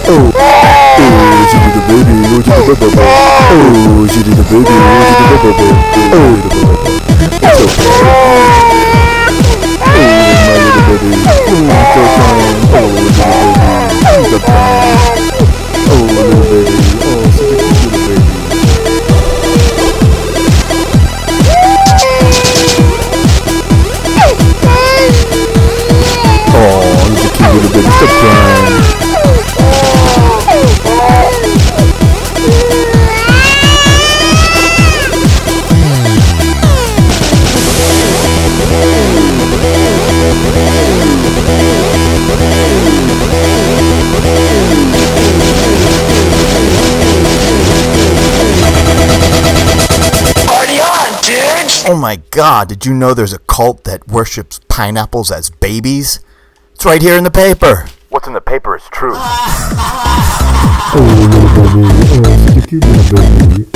Oh, she did the baby. Oh, she did the baby. Oh, she did the baby. Oh, she did the baby. Oh, it's okay. Oh, my little baby. Oh, it's okay. Oh, little baby. It's okay. Oh, little baby. Oh, such a cute little baby. Oh, he's a cute little baby. Stop crying. Oh my God, did you know there's a cult that worships pineapples as babies? It's right here in the paper. What's in the paper is true. Oh, little baby. Oh, such a cute little baby.